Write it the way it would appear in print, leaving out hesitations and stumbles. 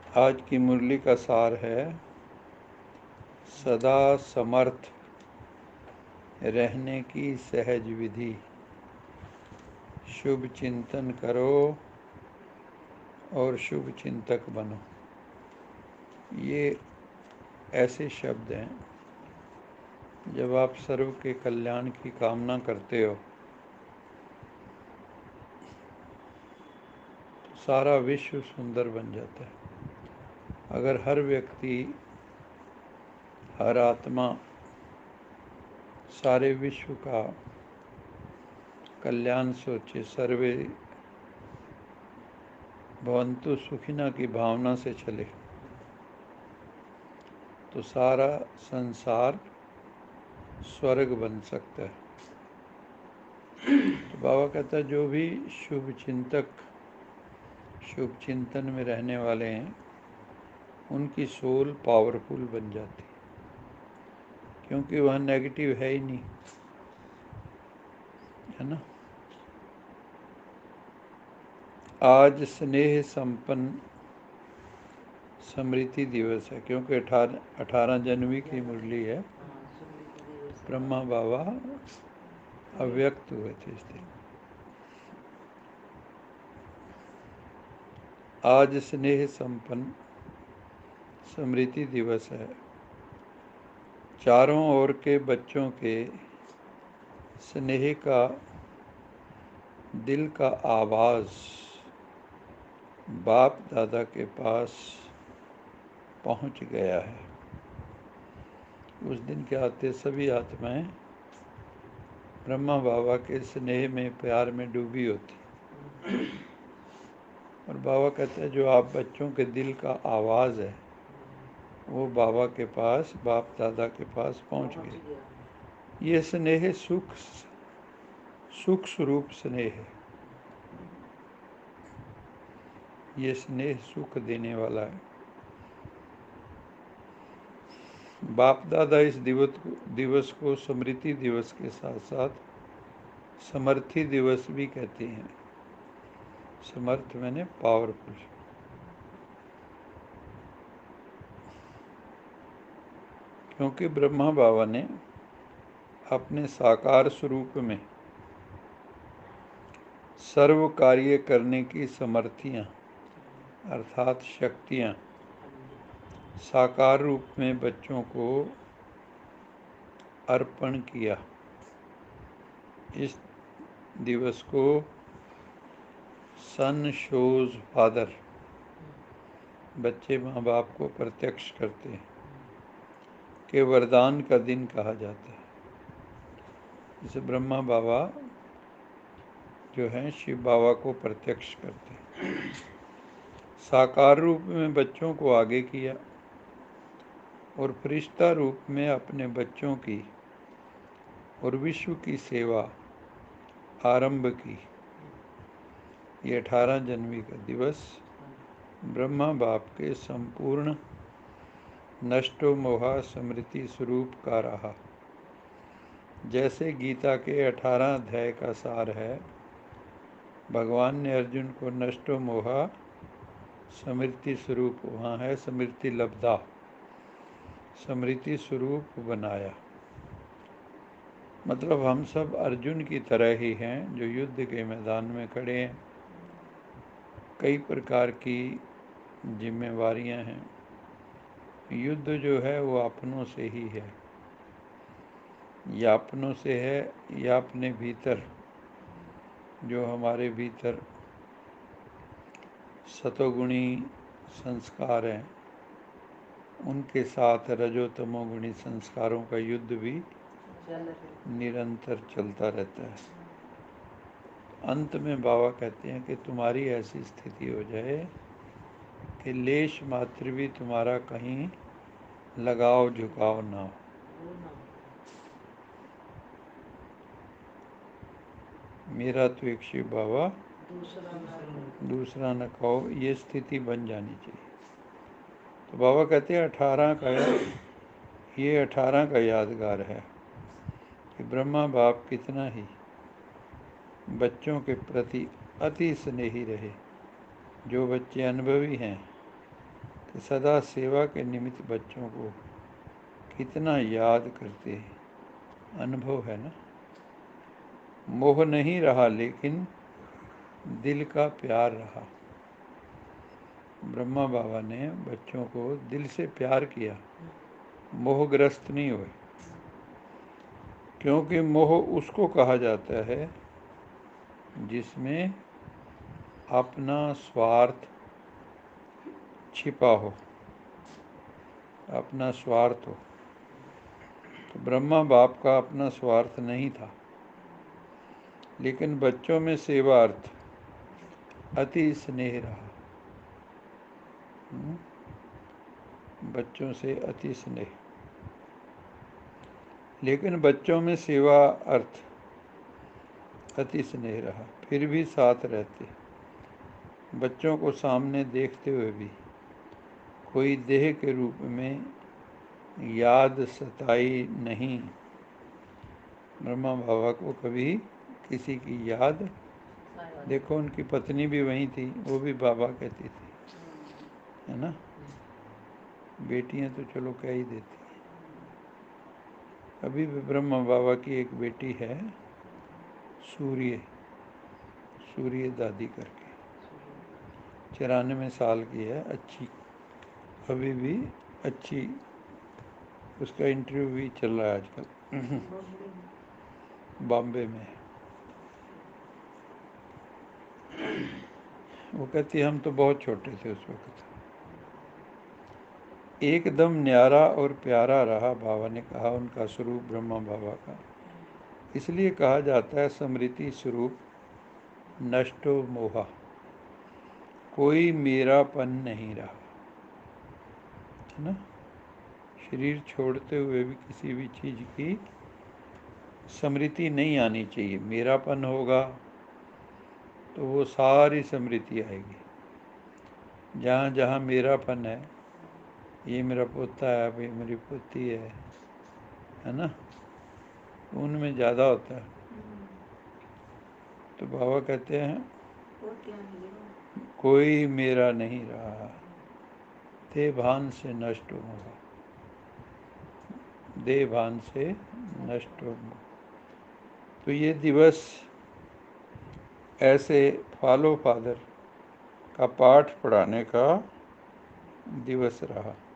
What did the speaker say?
आज की मुरली का सार है सदा समर्थ रहने की सहज विधि। शुभ चिंतन करो और शुभ चिंतक बनो। ये ऐसे शब्द हैं, जब आप सर्व के कल्याण की कामना करते हो तो सारा विश्व सुंदर बन जाता है। अगर हर व्यक्ति, हर आत्मा सारे विश्व का कल्याण सोचे, सर्वे भवन्तु सुखिना की भावना से चले, तो सारा संसार स्वर्ग बन सकता है। तो बाबा कहता है जो भी शुभ चिंतक, शुभ चिंतन में रहने वाले हैं, उनकी सोल पावरफुल बन जाती, क्योंकि वह नेगेटिव है ही नहीं, है ना। आज स्नेह संपन्न स्मृति दिवस है, क्योंकि 18 जनवरी की मुरली है। ब्रह्मा बाबा अव्यक्त हुए थे इस दिन। आज स्नेह संपन्न स्मृति दिवस है। चारों ओर के बच्चों के स्नेह का दिल का आवाज़ बाप दादा के पास पहुंच गया है। उस दिन के आते सभी आत्माएं ब्रह्मा बाबा के स्नेह में, प्यार में डूबी होती। और बाबा कहते हैं जो आप बच्चों के दिल का आवाज़ है, वो बाबा के पास, बाप दादा के पास पहुंच गए। ये स्नेह सुख स्वरूप स्नेह है। ये स्नेह सुख देने वाला है। बाप दादा इस दिवस को स्मृति दिवस के साथ साथ समर्थी दिवस भी कहते हैं। समर्थ मैंने पावरफुल। क्योंकि ब्रह्मा बाबा ने अपने साकार स्वरूप में सर्व कार्य करने की समर्थियां अर्थात शक्तियां साकार रूप में बच्चों को अर्पण किया। इस दिवस को सन शोज फादर, बच्चे माँ बाप को प्रत्यक्ष करते हैं, के वरदान का दिन कहा जाता है। जैसे ब्रह्मा बाबा जो हैं शिव बाबा को प्रत्यक्ष करते हैं, साकार रूप में बच्चों को आगे किया और फरिश्ता रूप में अपने बच्चों की और विश्व की सेवा आरंभ की। ये 18 जनवरी का दिवस ब्रह्मा बाप के संपूर्ण नष्टो मोहा स्मृति स्वरूप का रहा। जैसे गीता के 18 अध्याय का सार है, भगवान ने अर्जुन को नष्टो मोहा स्मृति स्वरूप, वहाँ है स्मृति लब्धा, स्मृति स्वरूप बनाया। मतलब हम सब अर्जुन की तरह ही हैं जो युद्ध के मैदान में खड़े हैं। कई प्रकार की जिम्मेवारियां हैं। युद्ध जो है वो अपनों से ही है, या अपनों से है या अपने भीतर, जो हमारे भीतर सतोगुणी संस्कार हैं, उनके साथ रजो तमोगुणी संस्कारों का युद्ध भी निरंतर चलता रहता है। अंत में बाबा कहते हैं कि तुम्हारी ऐसी स्थिति हो जाए कि लेश मात्र भी तुम्हारा कहीं लगाव झुकाव ना हो। मेरा तो एक शिव बाबा, दूसरा न कहो, ये स्थिति बन जानी चाहिए। तो बाबा कहते हैं 18 का यादगार है कि ब्रह्मा बाप कितना ही बच्चों के प्रति अति स्नेही रहे। जो बच्चे अनुभवी हैं कि सदा सेवा के निमित्त बच्चों को कितना याद करते हैं। अनुभव है ना। मोह नहीं रहा लेकिन दिल का प्यार रहा। ब्रह्मा बाबा ने बच्चों को दिल से प्यार किया, मोहग्रस्त नहीं हुए। क्योंकि मोह उसको कहा जाता है जिसमें अपना स्वार्थ छिपा हो, अपना स्वार्थ हो। तो ब्रह्मा बाप का अपना स्वार्थ नहीं था, लेकिन बच्चों में सेवार्थ अति स्नेह रहा। बच्चों से अति स्नेह, लेकिन बच्चों में सेवा अर्थ अति स्नेह रहा। फिर भी साथ रहते, बच्चों को सामने देखते हुए भी कोई देह के रूप में याद सताई नहीं। ब्रह्मा बाबा को कभी किसी की याद, देखो उनकी पत्नी भी वहीं थी, वो भी बाबा कहती थी, है ना। बेटियां तो चलो कह ही देती हैं। अभी भी ब्रह्मा बाबा की एक बेटी है, सूर्य दादी करके, 94 साल की है, अच्छी, अभी भी अच्छी। उसका इंटरव्यू भी चल रहा है आजकल बॉम्बे में। वो कहती हम तो बहुत छोटे थे उस वक्त। एकदम न्यारा और प्यारा रहा, बाबा ने कहा, उनका स्वरूप ब्रह्मा बाबा का। इसलिए कहा जाता है स्मृति स्वरूप नष्टो मोहा, कोई मेरापन नहीं रहा, है ना। शरीर छोड़ते हुए भी किसी भी चीज़ की स्मृति नहीं आनी चाहिए। मेरापन होगा तो वो सारी स्मृति आएगी। जहाँ जहाँ मेरापन है, ये मेरा पोता है, ये मेरी पोती है ना, उनमें ज़्यादा होता है। तो बाबा कहते हैं कोई मेरा नहीं रहा, देह भान से नष्ट होगा, देह भान से नष्ट होगा। तो ये दिवस ऐसे फॉलो फादर का पाठ पढ़ाने का दिवस रहा।